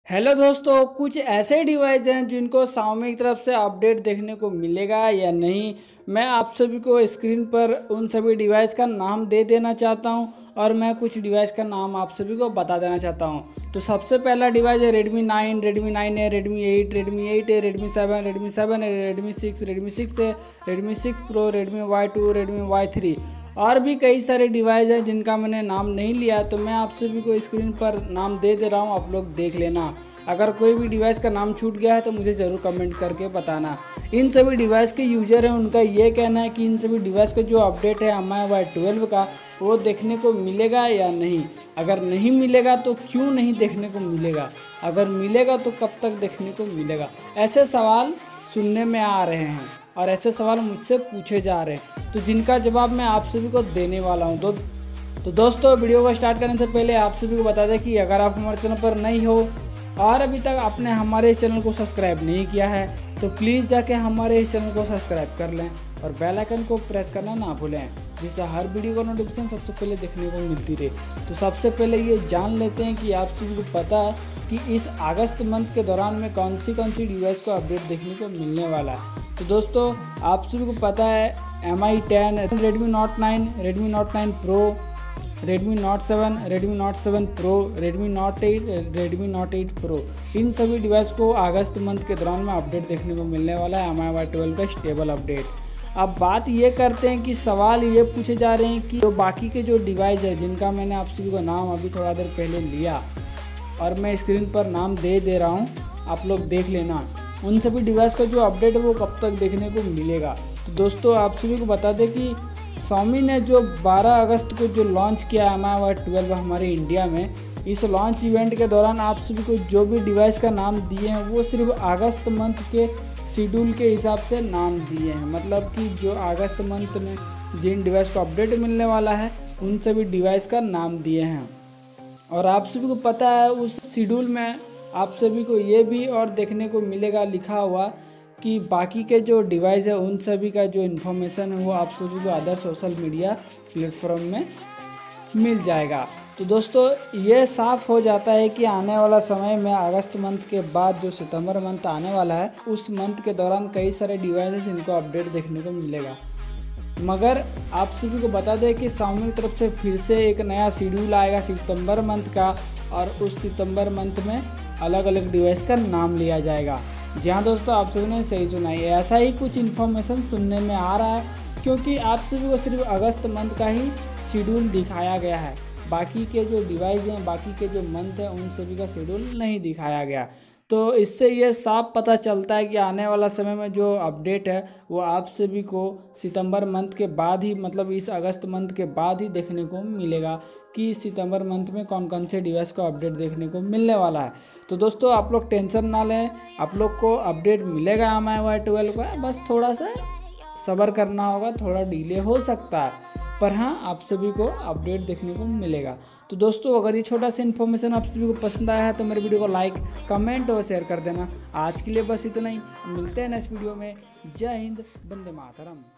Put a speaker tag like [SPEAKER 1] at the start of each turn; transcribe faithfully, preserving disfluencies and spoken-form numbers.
[SPEAKER 1] Hello दोस्तों, कुछ ऐसे डिवाइस हैं जिनको Xiaomi की तरफ से अपडेट देखने को मिलेगा या नहीं। मैं आप सभी को स्क्रीन पर उन सभी डिवाइस का नाम दे देना चाहता हूं और मैं कुछ डिवाइस का नाम आप सभी को बता देना चाहता हूं। तो सबसे पहला डिवाइस है रेडमी नाइन, रेडमी नाइन है, रेडमी एट, रेडमी एट है, रेडमी सेवन, रेडमी सेवन है, रेडमी सिक्स, रेडमी सिक्स है, Redmi six pro, Redmi Y two, Redmi Y three और भी कई सारे डिवाइस हैं जिनका मैंने नाम नहीं लिया। तो मैं आप सभी को स्क्रीन पर नाम दे दे रहा हूं, आप लोग देख लेना। अगर कोई भी डिवाइस का नाम छूट गया है तो मुझे ज़रूर कमेंट करके बताना। इन सभी डिवाइस के यूज़र हैं, उनका ये कहना है कि इन सभी डिवाइस का जो अपडेट है एम आई वाई ट्वेल्व का वो देखने को मिलेगा या नहीं। अगर नहीं मिलेगा तो क्यों नहीं देखने को मिलेगा, अगर मिलेगा तो कब तक देखने को मिलेगा। ऐसे सवाल सुनने में आ रहे हैं और ऐसे सवाल मुझसे पूछे जा रहे हैं, तो जिनका जवाब मैं आप सभी को देने वाला हूं। तो तो दोस्तों, वीडियो को स्टार्ट करने से पहले आप सभी को बता दें कि अगर आप हमारे चैनल पर नहीं हो और अभी तक आपने हमारे इस चैनल को सब्सक्राइब नहीं किया है तो प्लीज़ जाके हमारे इस चैनल को सब्सक्राइब कर लें और बेल आइकन को प्रेस करना ना भूलें, जिससे हर वीडियो का नोटिफिकेशन सबसे पहले देखने को मिलती रहे। तो सबसे पहले ये जान लेते हैं कि आप सभी को पता है कि इस अगस्त मंथ के दौरान में कौन सी कौन सी डिवाइस को अपडेट देखने को मिलने वाला है। तो दोस्तों, आप सभी को पता है M I ten, Redmi Note nine, Redmi Note nine pro, Redmi Note seven, Redmi Note seven pro, Redmi Note eight, Redmi Note eight pro, इन सभी डिवाइस को अगस्त मंथ के दौरान में अपडेट देखने को मिलने वाला है, एम आई वाई ट्वेल्व का स्टेबल अपडेट। अब बात ये करते हैं कि सवाल ये पूछे जा रहे हैं कि जो बाकी के जो डिवाइस है जिनका मैंने आप सभी को नाम अभी थोड़ा देर पहले लिया और मैं स्क्रीन पर नाम दे दे रहा हूँ, आप लोग देख लेना, उन सभी डिवाइस का जो अपडेट है वो कब तक देखने को मिलेगा। तो दोस्तों, आप सभी को बता दें कि Xiaomi ने जो बारह अगस्त को जो लॉन्च किया एम आई वाई ट्वेल्व हमारे इंडिया में, इस लॉन्च इवेंट के दौरान आप सभी को जो भी डिवाइस का नाम दिए हैं वो सिर्फ अगस्त मंथ के शेड्यूल के हिसाब से नाम दिए हैं। मतलब कि जो अगस्त मंथ में जिन डिवाइस को अपडेट मिलने वाला है उन सभी डिवाइस का नाम दिए हैं। और आप सभी को पता है उस शेड्यूल में आप सभी को ये भी और देखने को मिलेगा लिखा हुआ कि बाकी के जो डिवाइस है उन सभी का जो इन्फॉर्मेशन है वो आप सभी को अदर सोशल मीडिया प्लेटफॉर्म में मिल जाएगा। तो दोस्तों, ये साफ हो जाता है कि आने वाला समय में अगस्त मंथ के बाद जो सितंबर मंथ आने वाला है उस मंथ के दौरान कई सारे डिवाइस हैं जिनको अपडेट देखने को मिलेगा। मगर आप सभी को बता दें कि Xiaomi की तरफ से फिर से एक नया शेड्यूल आएगा सितंबर मंथ का और उस सितंबर मंथ में अलग अलग डिवाइस का नाम लिया जाएगा। जी हाँ दोस्तों, आप सभी ने सही सुना है, ऐसा ही कुछ इन्फॉर्मेशन सुनने में आ रहा है, क्योंकि आप सभी को सिर्फ अगस्त मंथ का ही शेड्यूल दिखाया गया है। बाकी के जो डिवाइस हैं, बाकी के जो मंथ हैं, उन सभी का शेड्यूल नहीं दिखाया गया। तो इससे ये साफ पता चलता है कि आने वाला समय में जो अपडेट है वो आप सभी को सितंबर मंथ के बाद ही, मतलब इस अगस्त मंथ के बाद ही देखने को मिलेगा कि सितंबर मंथ में कौन कौन से डिवाइस को अपडेट देखने को मिलने वाला है। तो दोस्तों, आप लोग टेंशन ना लें, आप लोग को अपडेट मिलेगा एम आई वाई ट्वेल्व का, बस थोड़ा सा सब्र करना होगा, थोड़ा डिले हो सकता है, पर हाँ आप सभी को अपडेट देखने को मिलेगा। तो दोस्तों, अगर ये छोटा सा इन्फॉर्मेशन आप सभी को पसंद आया है तो मेरे वीडियो को लाइक, कमेंट और शेयर कर देना। आज के लिए बस इतना ही, मिलते हैं नेक्स्ट वीडियो में। जय हिंद, वंदे मातरम।